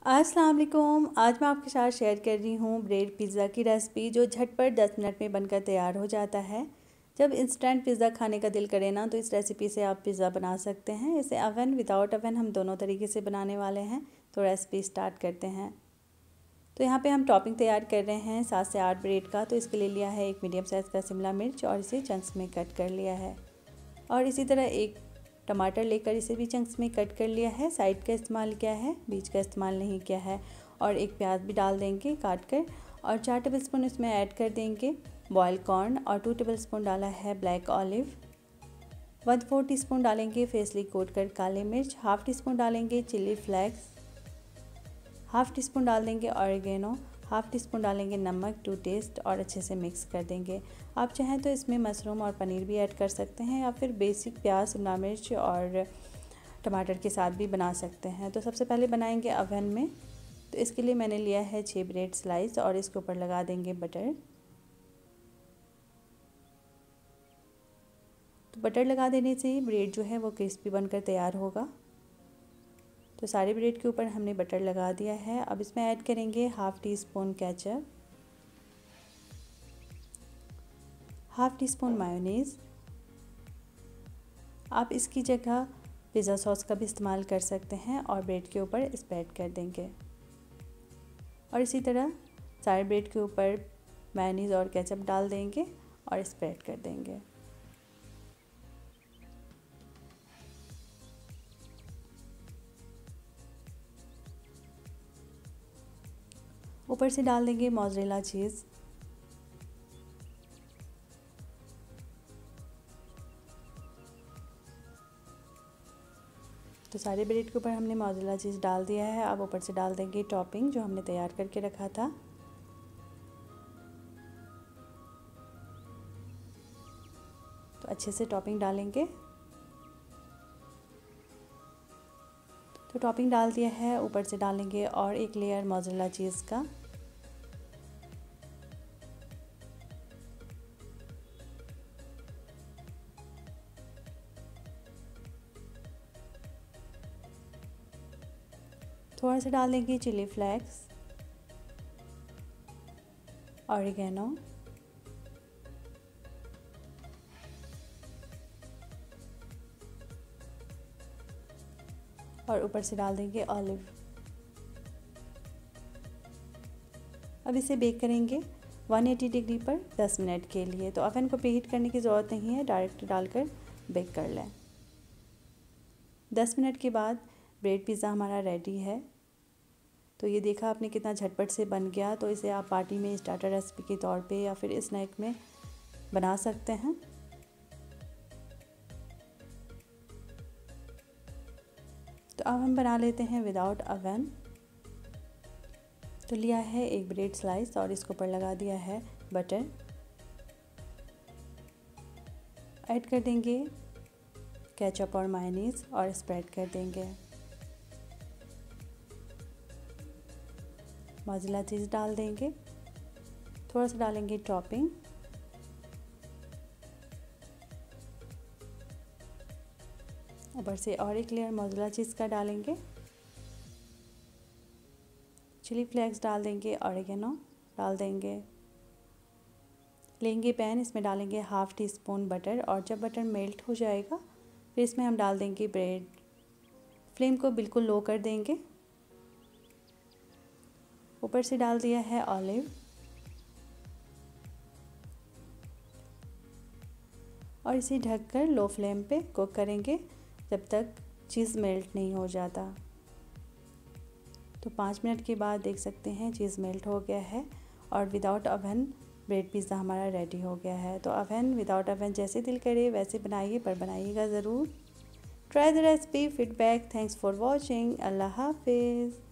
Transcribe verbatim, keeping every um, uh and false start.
अस्सलाम वालेकुम। आज मैं आपके साथ शेयर कर रही हूँ ब्रेड पिज़्ज़ा की रेसिपी, जो झटपट दस मिनट में बनकर तैयार हो जाता है। जब इंस्टेंट पिज़्ज़ा खाने का दिल करे ना, तो इस रेसिपी से आप पिज़्ज़ा बना सकते हैं। इसे अवन विदाउट अवन हम दोनों तरीके से बनाने वाले हैं। तो रेसिपी स्टार्ट करते हैं। तो यहाँ पे हम टॉपिंग तैयार कर रहे हैं सात से आठ ब्रेड का। तो इसके लिए लिया है एक मीडियम साइज़ का शिमला मिर्च और इसे चंक्स में कट कर लिया है। और इसी तरह एक टमाटर लेकर इसे भी चंक्स में कट कर लिया है। साइड का इस्तेमाल किया है, बीच का इस्तेमाल नहीं किया है। और एक प्याज भी डाल देंगे काट कर। और चार टेबलस्पून इसमें ऐड कर देंगे बॉयल कॉर्न और टू टेबलस्पून डाला है black olive. One four teaspoon डालेंगे फ्रेशली कोट कर काले मिर्च। हाफ़ टी स्पून डालेंगे chilli flakes. Half teaspoon डाल देंगे ऑरिगेनो। हाफ़ टी स्पून डालेंगे नमक टू टेस्ट और अच्छे से मिक्स कर देंगे। आप चाहें तो इसमें मशरूम और पनीर भी ऐड कर सकते हैं, या फिर बेसिक प्याज शिमला मिर्च और टमाटर के साथ भी बना सकते हैं। तो सबसे पहले बनाएंगे अवन में। तो इसके लिए मैंने लिया है छः ब्रेड स्लाइस और इसके ऊपर लगा देंगे बटर। तो बटर लगा देने से ही ब्रेड जो है वो क्रिस्पी बनकर तैयार होगा। तो सारे ब्रेड के ऊपर हमने बटर लगा दिया है। अब इसमें ऐड करेंगे half teaspoon ketchup, half teaspoon mayonnaise. आप इसकी जगह पिज़्ज़ा सॉस का भी इस्तेमाल कर सकते हैं और ब्रेड के ऊपर स्प्रेड कर देंगे। और इसी तरह सारे ब्रेड के ऊपर मायोनीज़ और केचप डाल देंगे और स्प्रेड कर देंगे। ऊपर से डाल देंगे मोज़रेला चीज़। तो सारे ब्रेड के ऊपर हमने मोज़रेला चीज़ डाल दिया है। अब ऊपर से डाल देंगे टॉपिंग जो हमने तैयार करके रखा था। तो अच्छे से टॉपिंग डालेंगे। तो टॉपिंग डाल दिया है। ऊपर से डालेंगे और एक लेयर मोज़रेला चीज़ का। थोड़ा सा डाल देंगे चिली फ्लेक्स, ऑरिगेनो और ऊपर से डाल देंगे ऑलिव। अब इसे बेक करेंगे एक सौ अस्सी डिग्री पर दस मिनट के लिए। तो अवन को प्रीहीट करने की ज़रूरत नहीं है, डायरेक्ट डालकर बेक कर लें। दस मिनट के बाद ब्रेड पिज़्ज़ा हमारा रेडी है। तो ये देखा आपने कितना झटपट से बन गया। तो इसे आप पार्टी में स्टार्टर रेसिपी के तौर पे या फिर स्नैक में बना सकते हैं। तो अब हम बना लेते हैं विदाउट अवन। तो लिया है एक ब्रेड स्लाइस और इसके ऊपर लगा दिया है बटर। ऐड कर देंगे केचप और मायोनीज़ और स्प्रेड कर देंगे। मोज़रेला चीज़ डाल देंगे। थोड़ा सा डालेंगे टॉपिंग। ऊपर से और एक लेयर मोज़रेला चीज़ का डालेंगे। चिली फ्लेक्स डाल देंगे, ऑरिगेनो डाल देंगे। लेंगे पैन, इसमें डालेंगे हाफ़ टी स्पून बटर और जब बटर मेल्ट हो जाएगा फिर इसमें हम डाल देंगे ब्रेड। फ्लेम को बिल्कुल लो कर देंगे। ऊपर से डाल दिया है ऑलिव और इसे ढककर लो फ्लेम पे कुक करेंगे जब तक चीज़ मेल्ट नहीं हो जाता। तो पाँच मिनट के बाद देख सकते हैं चीज़ मेल्ट हो गया है और विदाउट अवन ब्रेड पिज़्ज़ा हमारा रेडी हो गया है। तो अवन विदाउट अवन जैसे दिल करे वैसे बनाइए, पर बनाइएगा ज़रूर। Try the recipe, feedback. Thanks for watching. अल्लाह हाफिज़।